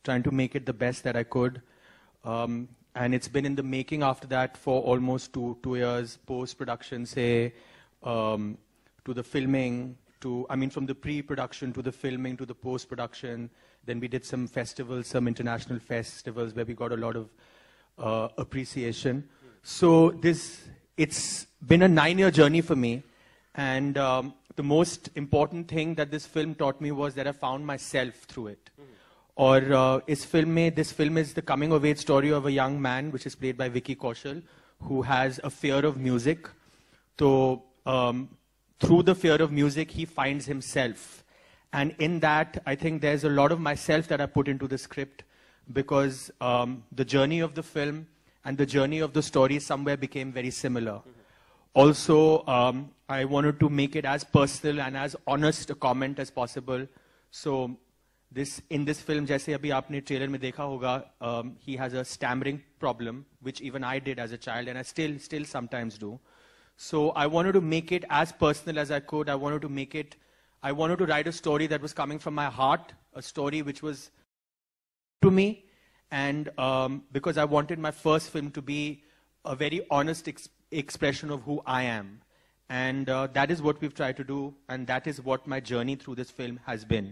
trying to make it the best that I could. And it's been in the making after that for almost two years, post-production, say, to the filming, from the pre-production to the filming to the post-production. Then we did some festivals, some international festivals where we got a lot of appreciation. So it's been a 9-year journey for me. And the most important thing that this film taught me was that I found myself through it. Or this film is the coming of age story of a young man, which is played by Vicky Kaushal, who has a fear of music. So through the fear of music, he finds himself. And in that, I think there's a lot of myself that I put into the script, because the journey of the film and the journey of the story somewhere became very similar. Also, I wanted to make it as personal and as honest a comment as possible. So in this film, जैसे अभी आपने trailer में देखा होगा, he has a stammering problem, which even I did as a child, and I still sometimes do. So I wanted to make it as personal as I could. I wanted to write a story that was coming from my heart, a story which was to me, and because I wanted my first film to be a very honest expression of who I am. And that is what we've tried to do, and that is what my journey through this film has been.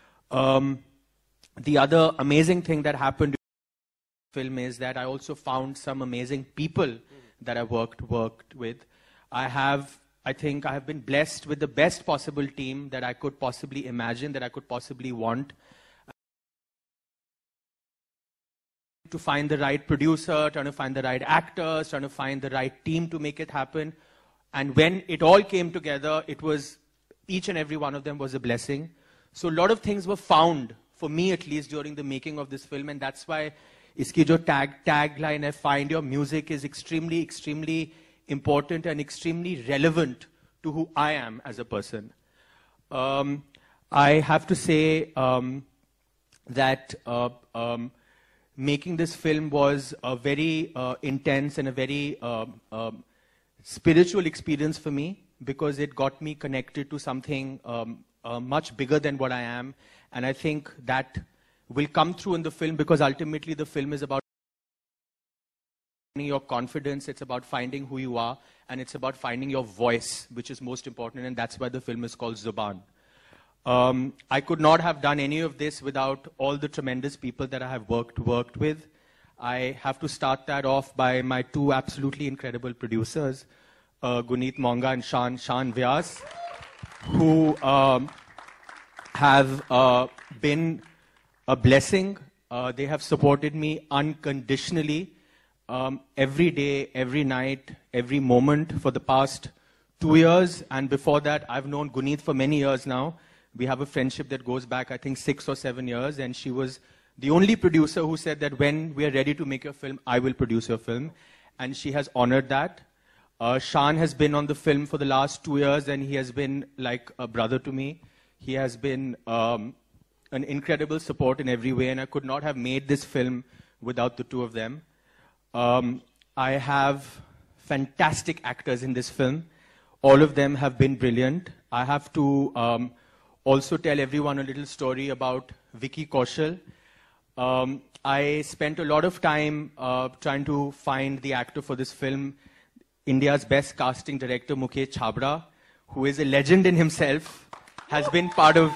The other amazing thing that happened in the film is that I also found some amazing people that I worked with. I think I have been blessed with the best possible team that I could possibly imagine, that I could possibly want. To find the right producer, trying to find the right actors, trying to find the right team to make it happen. And when it all came together, it was, each and every one of them was a blessing. So a lot of things were found, for me at least, during the making of this film. And that's why iski jo tagline, I find your music is extremely, extremely important and extremely relevant to who I am as a person. I have to say that making this film was a very intense and a very spiritual experience for me, because it got me connected to something much bigger than what I am. And I think that will come through in the film, because ultimately the film is about your confidence, it's about finding who you are, and it's about finding your voice, which is most important, and that's why the film is called Zubaan. I could not have done any of this without all the tremendous people that I have worked with. I have to start that off by my two absolutely incredible producers, Guneet Monga and Shan Vyas, who have been a blessing. They have supported me unconditionally every day, every night, every moment for the past 2 years. And before that, I've known Guneet for many years now. We have a friendship that goes back, I think, 6 or 7 years. And she was the only producer who said that when we are ready to make your film, I will produce your film. And she has honored that. Shan has been on the film for the last 2 years, and he has been like a brother to me. He has been an incredible support in every way, and I could not have made this film without the two of them. I have fantastic actors in this film. All of them have been brilliant. I have to also tell everyone a little story about Vicky Kaushal. I spent a lot of time trying to find the actor for this film. India's best casting director, Mukesh Chhabra, who is a legend in himself, has been part of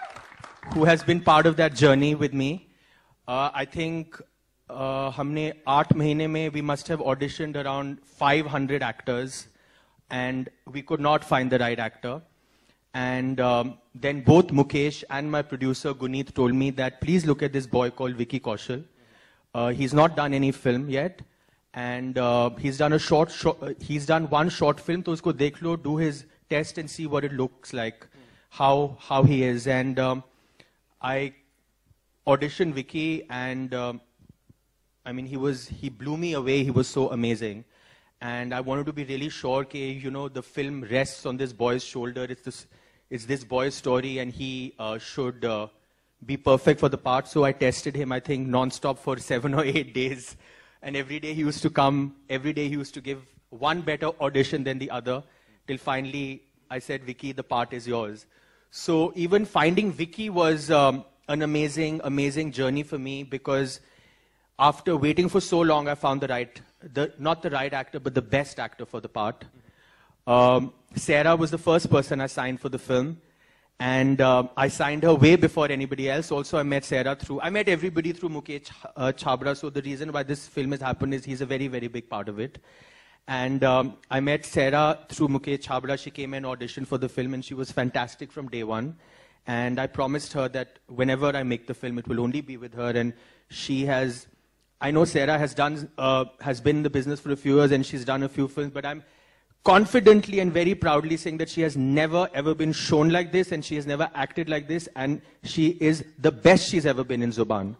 that journey with me. I think हमने 8 महीने में we must have auditioned around 500 actors, and we could not find the right actor. And then both Mukesh and my producer Guneet told me that please look at this boy called Vicky Kaushal. He's not done any film yet, and he's done one short film. So usko dekh lo, do his test and see what it looks like, how he is. And I auditioned Vicky, and I mean he blew me away. He was so amazing. And I wanted to be really sure that, you know, the film rests on this boy's shoulder. It's this boy's story, and he should be perfect for the part. So I tested him, I think, non-stop for 7 or 8 days. And every day he used to come, every day he used to give one better audition than the other, till finally I said, Vicky, the part is yours. So even finding Vicky was a an amazing, amazing journey for me because after waiting for so long, I found not the right actor, but the best actor for the part. Sarah was the first person I signed for the film. And I signed her way before anybody else. Also, I met everybody through Mukesh Chhabra. So the reason why this film has happened is he's a very, very big part of it. And I met Sarah through Mukesh Chhabra. She came and auditioned for the film, and she was fantastic from day one. And I promised her that whenever I make the film, it will only be with her. And I know Sarah has been in the business for a few years, and she's done a few films, but I'm confidently and very proudly saying that she has never ever been shown like this, and she has never acted like this, and she is the best she's ever been in Zubaan.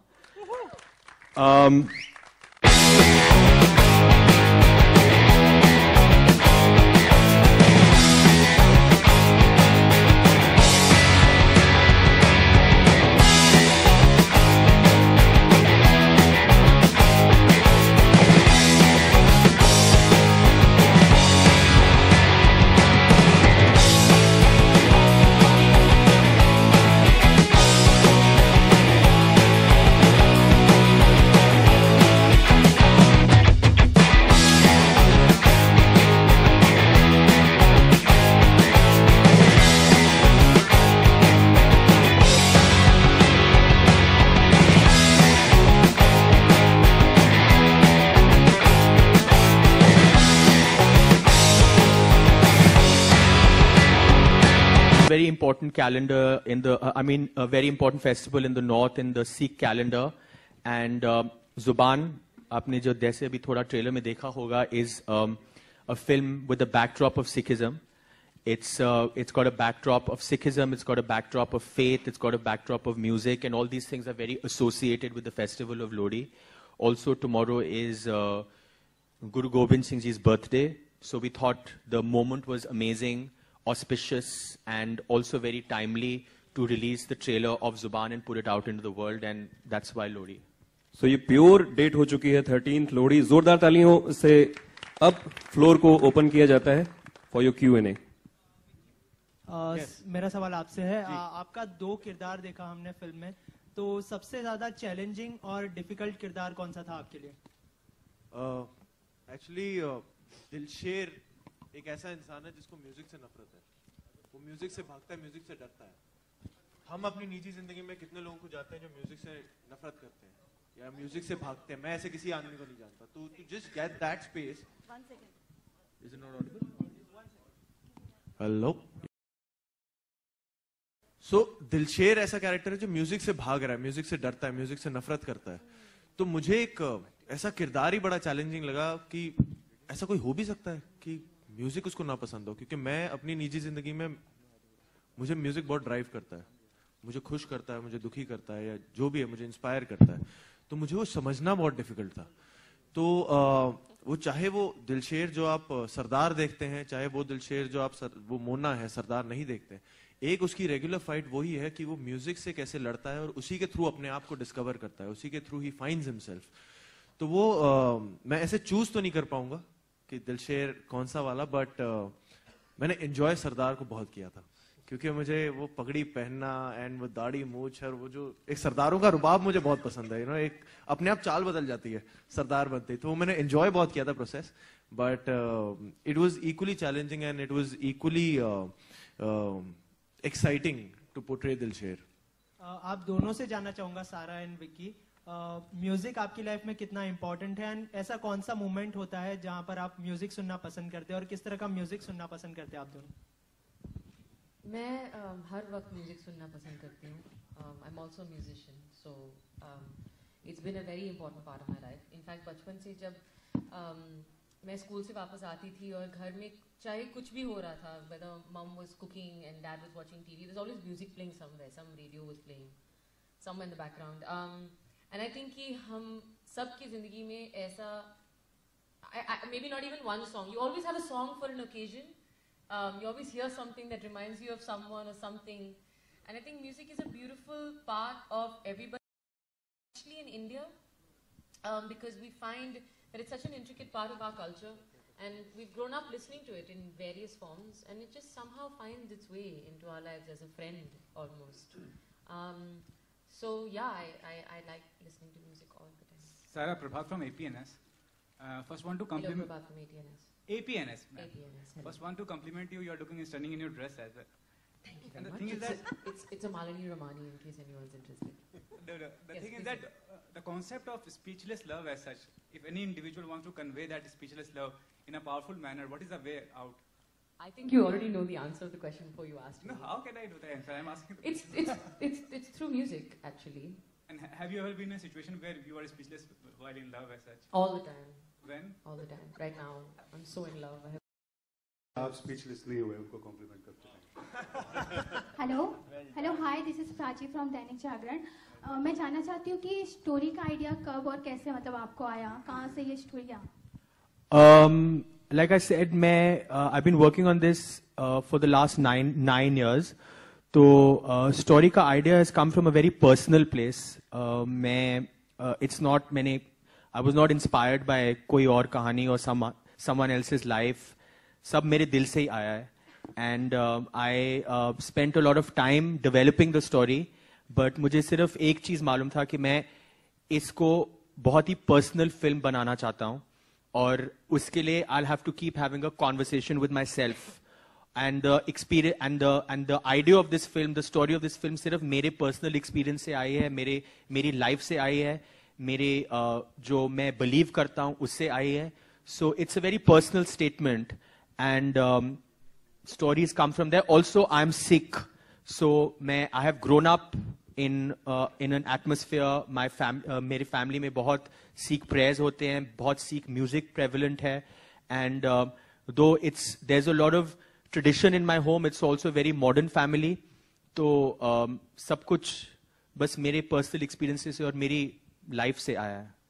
Very important calendar in the, a very important festival in the north in the Sikh calendar. And Zubaan, आपने जो जैसे अभी थोड़ा trailer में देखा होगा, is a film with a backdrop of Sikhism. It's got a backdrop of Sikhism, it's got a backdrop of faith, it's got a backdrop of music, and all these things are very associated with the festival of Lodi. Also, tomorrow is Guru Gobind Singh Ji's birthday, so we thought the moment was amazing, auspicious, and also very timely to release the trailer of Zubaan and put it out into the world, and that's why Lodi. So ये pure date हो चुकी है 13th Lohri. जोरदार तालियों से अब floor को open किया जाता है फॉर योर Q&A. मेरा सवाल आपसे है, आपका 2 किरदार देखा हमने फिल्म में, तो सबसे ज्यादा चैलेंजिंग और डिफिकल्ट किरदार कौन सा था आपके लिए? एक्चुअली दिलशेर एक ऐसा इंसान है जिसको म्यूजिक से नफरत है. वो म्यूजिक से भागता है, म्यूजिक से डरता है. हम अपनी निजी जिंदगी में कितने लोगों को जानते हैं जो म्यूजिक से नफरत करते हैं या म्यूजिक से भागते हैं. मैं ऐसे किसी आदमी को नहीं जानता. तो to just get that space. 1 second. Is it not audible? Hello. So Dilsher ऐसा कैरेक्टर है जो म्यूजिक से भाग रहा है, म्यूजिक से डरता है, म्यूजिक से नफरत करता है. तो मुझे एक ऐसा किरदार ही बड़ा चैलेंजिंग लगा कि ऐसा कोई हो भी सकता है कि म्यूजिक उसको ना पसंद हो. क्योंकि मैं अपनी निजी जिंदगी में, मुझे म्यूजिक बहुत ड्राइव करता है, मुझे खुश करता है, मुझे दुखी करता है, या जो भी है मुझे इंस्पायर करता है. तो मुझे वो समझना बहुत डिफिकल्ट था. तो वो चाहे वो दिलशेर जो आप सरदार देखते हैं, चाहे वो दिलशेर जो आप वो मोना है सरदार नहीं देखते, एक उसकी रेगुलर फाइट वही है कि वो म्यूजिक से कैसे लड़ता है और उसी के थ्रू अपने आप को डिस्कवर करता है, उसी के थ्रू ही फाइंड्स हिमसेल्फ. तो वो मैं ऐसे चूज तो नहीं कर पाऊंगा कि दिलशेर कौन सा वाला, बट मैंने एंजॉय सरदार को बहुत किया था क्योंकि मुझे वो पगड़ी पहनना एंड वो दाढ़ी मूछ और वो जो एक सरदारों का रुबाब मुझे बहुत पसंद है. यू नो, एक अपने आप चाल बदल जाती है सरदार बनते ही. तो वो मैंने एंजॉय बहुत किया था process, but it was equally challenging and it was equally exciting to portray Dilsher. आप दोनों से जानना चाहूंगा, सारा एंड विक्की, म्यूजिक आपकी लाइफ में कितना इंपॉर्टेंट है एंड ऐसा कौन सा मोमेंट होता है जहां पर आप म्यूजिक सुनना पसंद करते हैं और किस तरह का म्यूजिक सुनना पसंद करते हैं आप दोनों? मैं हर वक्त म्यूजिक सुनना पसंद करती हूँ. I am also musician, so it's been a very important part of my life. In fact बचपन से जब मैं स्कूल से वापस आती थी और घर में चाहे कुछ भी हो रहा था, whether mum was cooking and dad was watching TV, there is always music playing somewhere, some radio was playing somewhere in the background. And I think कि हम सब की जिंदगी में ऐसा, maybe not even one song, you always have a song for an occasion. You always hear something that reminds you of someone or something, and I think music is a beautiful part of everybody, especially in India, because we find that it's such an intricate part of our culture, and we've grown up listening to it in various forms, and it just somehow finds its way into our lives as a friend almost. So yeah, I like listening to music all the time. Sarah, Prabhat from APNS. First want to Hello, compliment Prabhat from ATNS. APNS. ma'am. APNS. Hello. First want to compliment you. You are looking stunning in your dress as well. Thank you And very the much. thing is It's a Malini Ramani in case anyone's interested. The Yes, thing is please that say. the concept of speechless love as such, if any individual wants to convey that speechless love in a powerful manner, what is the way out? I think you already know the answer to the question before you asked No, me. how can I do the answer? I'm asking. It's through music actually. And have you ever been in a situation where you are speechless while in love as such? All the time. When? All the time. Right now, I'm so in love. आप speechless नहीं हुए उनको compliment करते हैं hello hi this is Prachi from Dainik Jagran मैं जानना चाहती हूँ कि स्टोरी का आइडिया कब और कैसे मतलब आपको आया कहाँ से ये स्टोरी आया Like I said, I've been working on this for the last nine years. तो story का idea has come from a very personal place. I was not inspired by कोई और कहानी or someone else's life. सब मेरे दिल से ही आया है. And I spent a lot of time developing the story. But मुझे सिर्फ एक चीज मालूम था कि मैं इसको बहुत ही पर्सनल फिल्म बनाना चाहता हूँ. और उसके लिए I'll have to keep having a conversation with myself. And the experience and the idea of this film, the story of this film सिर्फ मेरे personal experience से आई है, मेरी life से आई है, मेरे जो मैं believe करता हूँ उससे आई है. So it's a very personal statement. And stories come from there. Also, I'm sick. So I have grown up in an atmosphere. मेरे family में बहुत Sikh prayers होते हैं, बहुत Sikh music prevalent है. And though there's a lot of tradition in my home, it's also a very modern family. तो सब कुछ बस मेरे personal experiences से और मेरी life से आया है.